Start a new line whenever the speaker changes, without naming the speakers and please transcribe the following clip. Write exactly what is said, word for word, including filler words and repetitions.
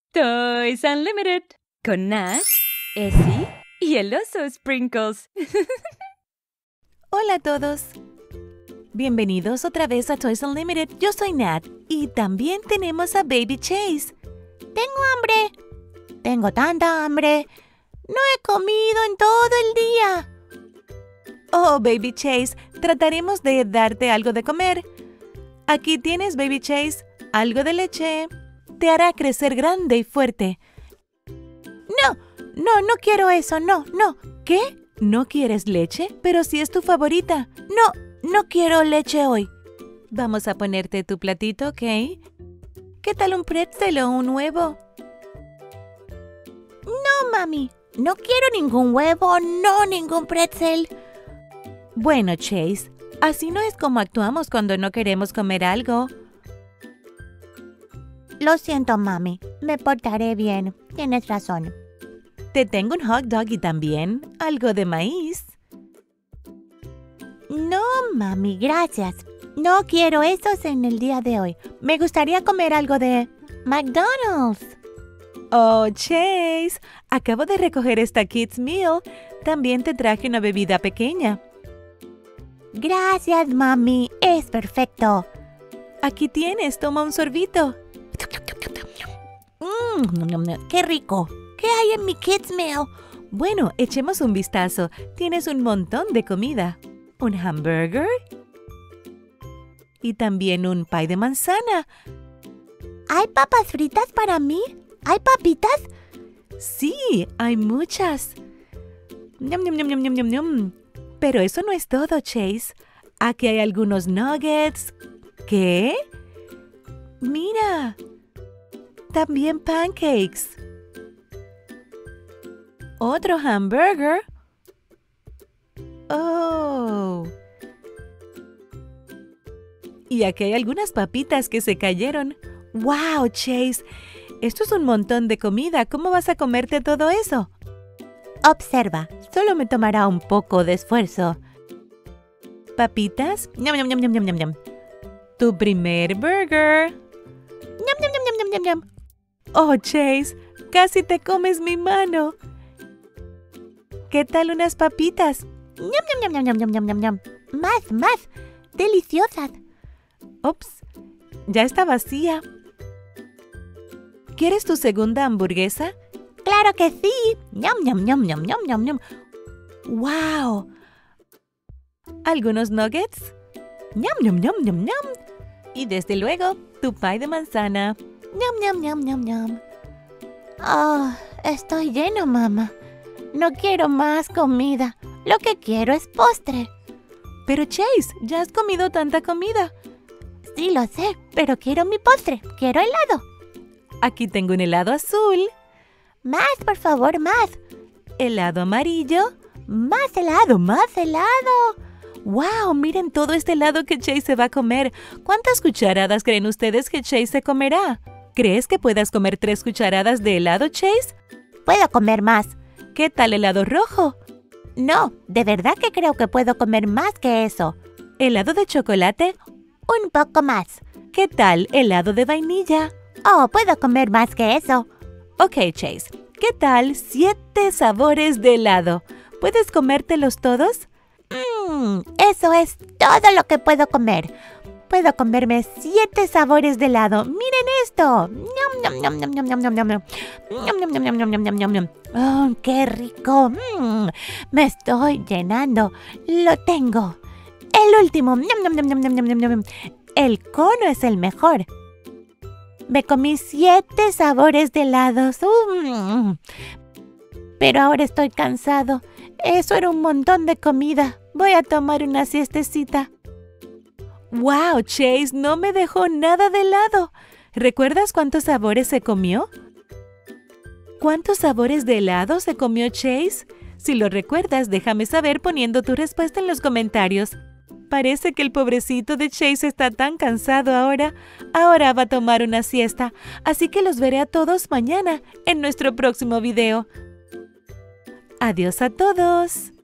Toys Unlimited con Nat, Essie y el oso Sprinkles.
Hola a todos. Bienvenidos otra vez a Toys Unlimited. Yo soy Nat y también tenemos a Baby Chase. Tengo hambre. Tengo tanta hambre. No he comido en todo el día. Oh, Baby Chase, trataremos de darte algo de comer. Aquí tienes, Baby Chase, algo de leche. Te hará crecer grande y fuerte. No, no, no quiero eso, no, no. ¿Qué? ¿No quieres leche? Pero si es tu favorita. No, no quiero leche hoy. Vamos a ponerte tu platito, ¿ok? ¿Qué tal un pretzel o un huevo? No, mami. No quiero ningún huevo, no ningún pretzel. Bueno, Chase, así no es como actuamos cuando no queremos comer algo. Lo siento, mami. Me portaré bien. Tienes razón. Te tengo un hot dog y también algo de maíz. No, mami, gracias. No quiero esos en el día de hoy. Me gustaría comer algo de McDonald's. Oh, Chase, acabo de recoger esta Kids Meal. También te traje una bebida pequeña. Gracias, mami. Es perfecto. Aquí tienes, toma un sorbito. Mmm, ¡qué rico! ¿Qué hay en mi Kids Meal? Bueno, echemos un vistazo. Tienes un montón de comida. ¿Un hamburger? Y también un pie de manzana. ¿Hay papas fritas para mí? ¿Hay papitas? Sí, hay muchas. Ñam, ñam, ñam, ñam, ñam, ñam. Pero eso no es todo, Chase. Aquí hay algunos nuggets. ¿Qué? Mira. También pancakes. Otro hamburger. Oh. Y aquí hay algunas papitas que se cayeron. ¡Wow, Chase! Esto es un montón de comida. ¿Cómo vas a comerte todo eso? Observa. Solo me tomará un poco de esfuerzo. ¿Papitas? ¡Ñam, ñam, ñam, ñam, ñam, ñam! Tu primer burger. ¡Ñam, ñam, ñam, ñam, ñam, ñam! Oh, Chase, casi te comes mi mano. ¿Qué tal unas papitas? ¡Ñam, ñam, ñam, ñam, ñam, ñam, ñam! ¡Más, más! ¡Deliciosas! Ups, ya está vacía. ¿Quieres tu segunda hamburguesa? ¡Claro que sí! ¡Ñam, ñam, ñam, ñam, ñam, ñam, ñam! ¡Wow! ¿Algunos nuggets? ¡Ñam, ñam, ñam, ñam, ñam! Y desde luego, tu pie de manzana. ¡Ñam, ñam, ñam, ñam, ñam! ¡Oh, estoy lleno, mamá! No quiero más comida. Lo que quiero es postre. Pero Chase, ya has comido tanta comida. Sí, lo sé, pero quiero mi postre. Quiero helado. Aquí tengo un helado azul. Más, por favor, más. Helado amarillo. Más helado, más helado. ¡Wow! Miren todo este helado que Chase se va a comer. ¿Cuántas cucharadas creen ustedes que Chase se comerá? ¿Crees que puedas comer tres cucharadas de helado, Chase? Puedo comer más. ¿Qué tal helado rojo? No, de verdad que creo que puedo comer más que eso. ¿Helado de chocolate? Un poco más. ¿Qué tal helado de vainilla? Oh, puedo comer más que eso. Ok, Chase. ¿Qué tal siete sabores de helado? ¿Puedes comértelos todos? Mmm, eso es todo lo que puedo comer. Puedo comerme siete sabores de helado. ¡Miren esto! ¡Ñam, ñam, ñam, ñam, ñam, ñam, ñam! ¡Ñam, ñam, ñam, ñam, ñam, ñam, ñam, ñam! ¡Oh, qué rico! Mm, me estoy llenando. Lo tengo. El último. ¡Ñam, ñam, ñam, ñam, ñam, ñam, ñam! El cono es el mejor. Me comí siete sabores de helados. Uh, pero ahora estoy cansado. Eso era un montón de comida. Voy a tomar una siestecita. ¡Wow, Chase! No me dejó nada de helado. ¿Recuerdas cuántos sabores se comió? ¿Cuántos sabores de helado se comió Chase? Si lo recuerdas, déjame saber poniendo tu respuesta en los comentarios. Parece que el pobrecito de Chase está tan cansado ahora. Ahora va a tomar una siesta. Así que los veré a todos mañana en nuestro próximo video. ¡Adiós a todos!